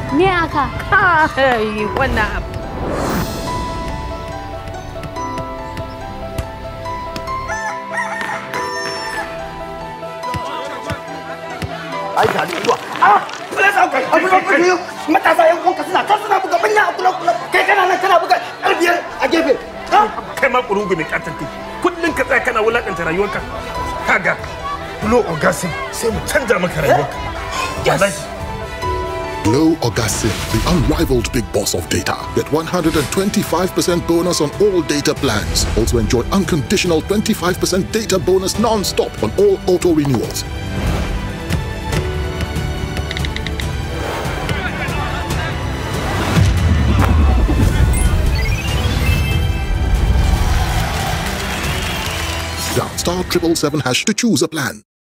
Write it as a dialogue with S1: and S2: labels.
S1: Me haka?
S2: Kai, wannan abu.
S3: Ai ga ni zuwa. Kula sa kai. Abu da kudi matasa yan uwanka suna buga banya a kula. Kai kana nan kana buga ƙarbiyar a gefe.
S4: Kai ma kurungu mai katanti. Kullun ka tsaya kana wulakanta rayuwarka. Kaga Glow Ogasin sai mu canja maka rayuwarka. Yes.
S5: Glow Ogasin, the unrivaled big boss of data. Get 125% bonus on all data plans. Also enjoy unconditional 25% data bonus non-stop on all auto renewals. Down *777# to choose a plan.